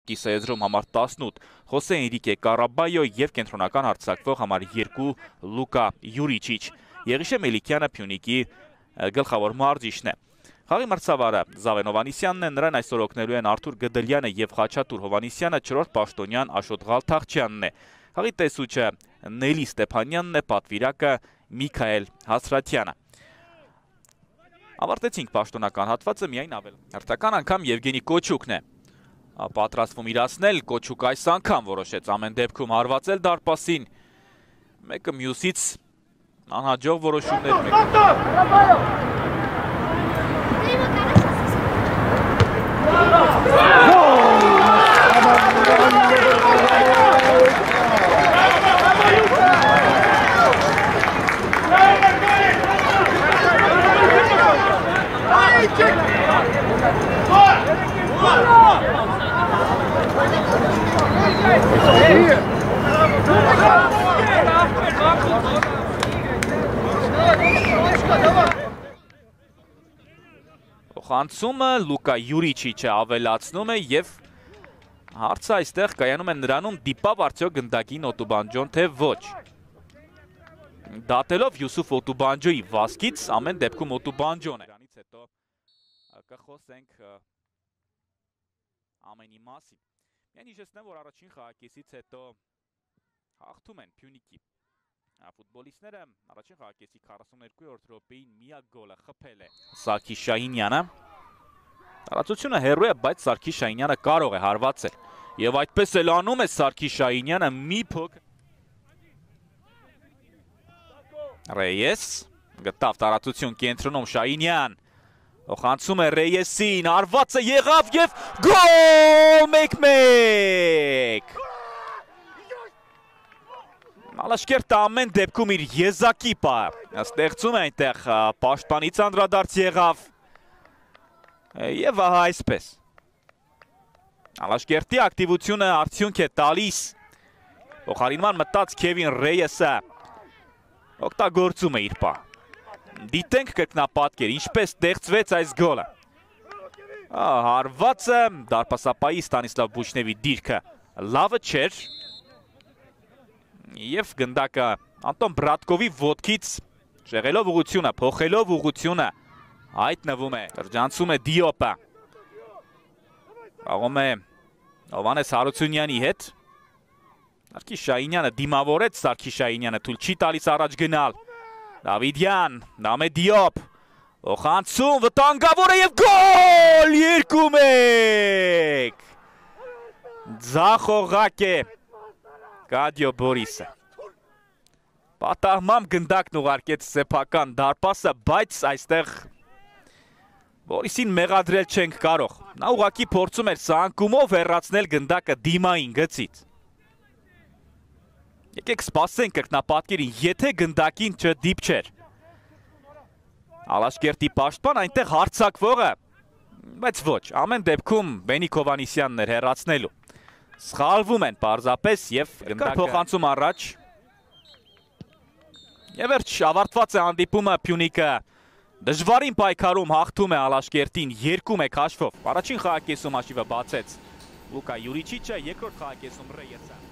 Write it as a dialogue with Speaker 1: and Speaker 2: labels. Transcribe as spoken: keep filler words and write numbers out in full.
Speaker 1: Կիսաեզրում համար տասնութ Խոսե Էնրիկե Կարաբայո և կենտրոնական արձակվող համար երկու Լուկա Յուրիչիչ։ Եղիշե Մելիքյանը Փյունիկի գլխավոր մարզիչն է։ Խաղի մրցավարը Զավեն Հովհաննիսյանն է, նրան այսօր օգնելու են Արթուր Գդլյանը և Խաչատուր Հովհաննիսյանը, չորրորդ պաշտոնյան Աշոտ Ղալթախչյանն է։ Խաղի տեսուչը Նելի Ստեփանյանն է, պատվիրակը Միքայել Հասրաթյանը։ Ավարտեցինք պաշտոնական հատվածը, միայն ավել։ Հերթական անգամ Եվգենի Կոչուկն է պատրաստվում իրացնել, Կոչուկ այս անգամ որոշեց ամեն դեպքում հարվածել դարպասին, մեկը մյուսից անհաջող որոշումներ մեկ։ Խանցումը Լուկա Յուրիչիչը ավելացնում է և հարցը այստեղ կայանում է նրանում դիպավ արդյոք գնդակին Օտուբանջոն թե ոչ։ Դատելով Յուսուֆ Օտուբանջոյի վազքից ամեն դեպքում Օտուբանջոն է։ Դրանից հետո կխոսենք ամենի մասին։ Միայն հիշեցնեմ, որ առաջին խաղակեսից հետո հաղթում են Փյունիկի ֆուտբոլիստները, առաջին խաղակեսի քառասուններկուերորդ րոպեին միակ գոլը խփել է Սարգիս Շահինյանը։ Տարածությունը հեռու է, բայց Սարգիս Շահինյանը կարող է հարվածել։ Եվ այդպես էլ անում է Սարգիս Շահինյանը մի փոքր։ Ռեյես գտավ տարածություն կենտրոնում Շահինյան։ Խանցում է Ռեյեսին, հարվածը եղավ և գոլ մեկ-մեկ։ Ալաշկերտը ամեն դեպքում իր եզակի պահը ստեղծում է այնտեղ, պաշտպանից անդրադարձ եղավ և ահա այսպես։ Ալաշկերտի ակտիվությունը արդյունք է տալիս, փոխարինման մտած Քևին Ռեյեսը օգտագործում է իր պահը։ Դիտենք կրկնապատկեր, ինչպես ստեղծվեց այս գոլը։ Հարվածը դարպասապայի Ստանիսլավ Բուչնևի դիրքը լավը չէր և գնդակը Անտոն Բրատկովի ոտքից շեղելով ուղղությունը, փոխելով ուղղությունը հայտնվում է, շրջանցում է Դիոպը, խաղում է Հովհաննես Հարությունյանի հետ, Սարգիս Շահինյանը դիմավորեց, Սարգիս Շահինյանը թույլ չի տալիս առաջ գնալ, Դավիդյան, դամ է Դիոպ, խանցում, վտանգավոր է և գոլ, երկու մեկ, ձախողակ է Կադյո Բորիսը։ Պատահմամբ գնդակն ուղարկեց սեփական դարպասը, բայց այստեղ Բորիսին մեղադրել չենք կարող։ Նա ուղղակի փորձում էր սահանկումով հեռացնել գնդակը դիմային գծից։ Եկեք սպասենք կրկնապատկերին, եթե գնդակին չդիպչեր։ Ալաշկերտի պաշտպան այնտեղ հարձակվողը, բայց ոչ, ամեն դեպքում Բենիկ Հովհաննիսյանն էր հեռացնելու։ Սխալվում են պարզապես և գնդակը փոխանցում առաջ։ Եվ վերջ ավարտված է հանդիպումը, Փյունիկը դժվարին պայքարում հաղթում է Ալաշկերտին երկու մեկ հաշվով։ Առաջին խաղակեսում հաշիվը բացեց Լուկա Յուրիչիչը, երկրորդ խաղակեսում Ռեյեսը։